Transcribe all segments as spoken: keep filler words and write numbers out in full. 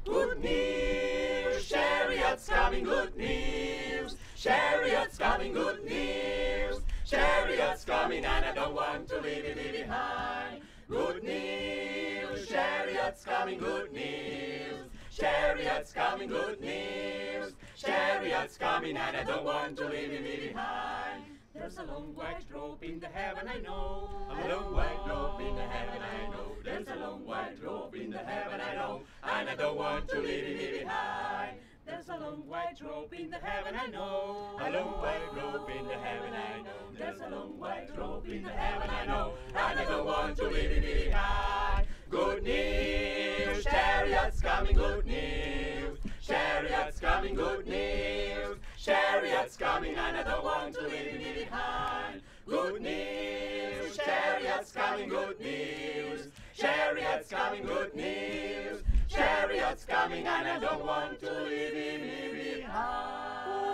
Good news, Chariot's coming, good news. Chariot's coming, good news. Chariot's coming and I don't want to leave you behind. Good news, Chariot's coming, good news. Chariot's coming, good news. Chariot's coming and I don't want to leave you behind. There's a long white robe in the heaven I know. A long white robe in the heaven I know. There's a long white robe in the heaven I know. And I don't want to leave you behind. There's a long white robe in the heaven I know. A long white robe in the heaven I know. There's a long white robe in the heaven I know. And I don't want to leave you behind. Good news, Chariot's coming, good news. Chariot's coming, good news. Chariot's coming and I don't want to leave you behind. Good news, Chariot's coming, good news. Chariot's coming, good news. Chariot's coming and I don't want to leave you behind.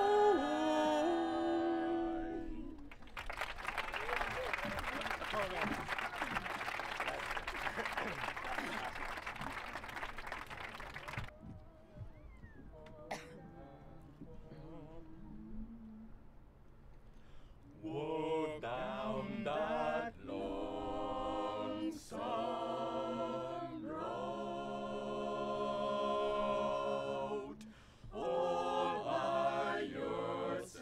Walk down that lonesome road, all by yourself.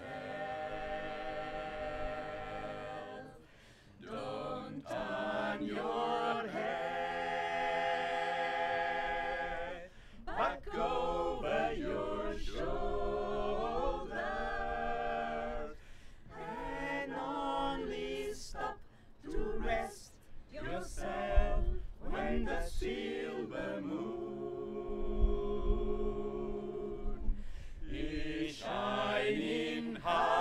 Don't turn your head back over your shoulder. To rest yourself when the silver moon is shining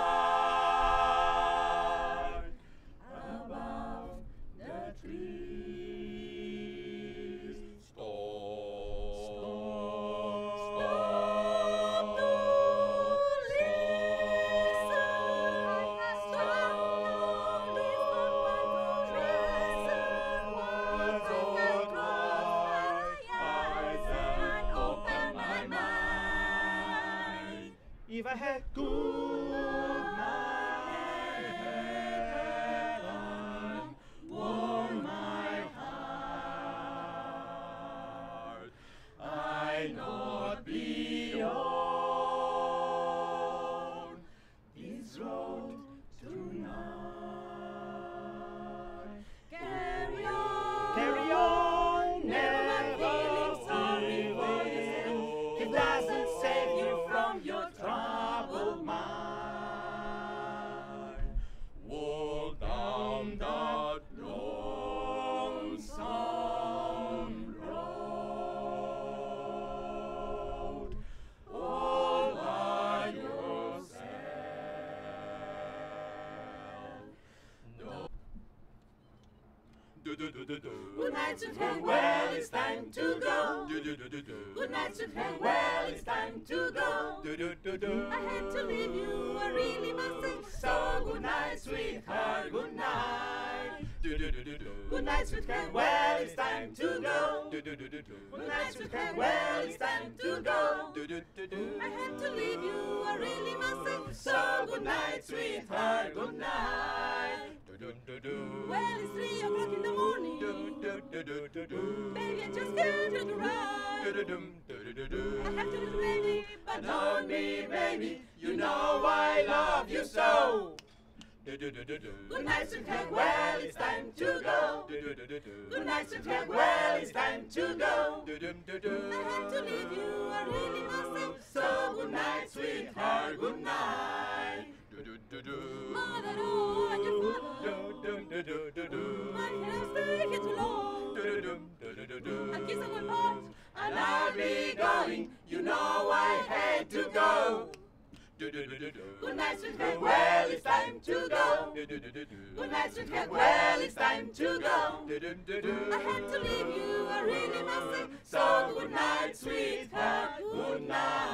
hard above the trees. Stop, stop, stop to if I had good heaven, warm my heart, I not be on this road tonight. Carry on, carry on, never feeling sorry for yourself. It doesn't save you from your troubled mind. Walk down that lonesome road, all by yourself. No. Do, do, do, do, do. Good night, sweet farewell, it's time to go. Do, do, do, do, do. Good night, sweet farewell, it's time to go. Do, do, do, do. I had to leave you, I really must say. So good night, sweetheart, good night. Do, do, do, do, do. Good night, sweet farewell, it's time to go. Do, do, do, do, do. Good night, sweet farewell, it's time to go. Do, do, do, do. I had to leave you, I really must say. So good night, sweetheart, good night. Well, it's three o'clock in the morning. Baby, I just can't look around. I have to be ready, but don't be, baby. You know I love you so. Good night, sweet farewell, it's time to go. Good night, sweet farewell, it's time to go. I have to leave you, I really must say. So good night, sweetheart, good night. Mother, oh, and your father. Why can I stay here too long? I kiss a good part, and I'll be going. You know I had to go. Good night, sweet farewell, it's time to go. Good night, sweet farewell, it's time to go. I had to leave you, I really must say. So good night, sweetheart, good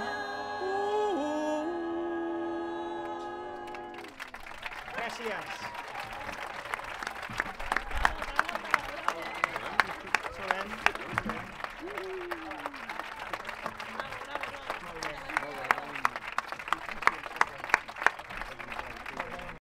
night. Gracias.